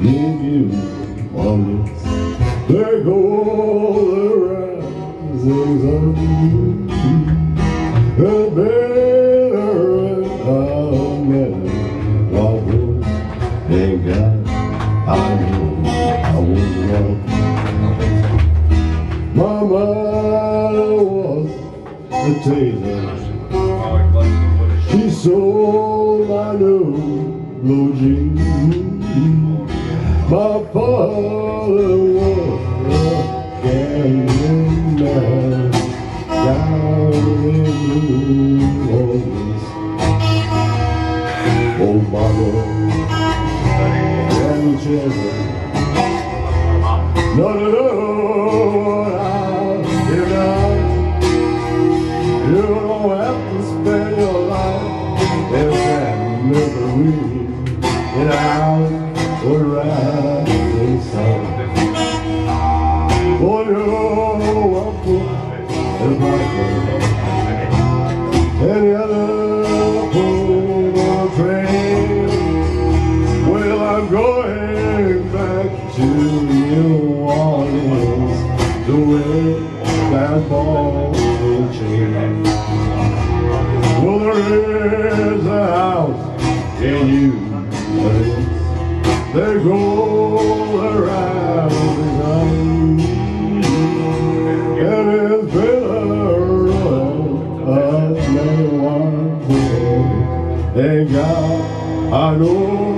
If you want it, there go the rising sun. The better of men, Lord, thank God I knew I was wrong. My mother was a tailor. She sold my new blue jeans. My father was a gambling man down in New Orleans. Oh, mama, grandchildren, no, no, no, you don't have to spend your life in that misery in a house or rising sun. For you're welcome as my friend. Any other pull or train? Well, I'm going back to New Orleans to win that ball and chain. Well, there is a house in New Orleans. There goes around the sun, and it's been a run of no one. And God, I know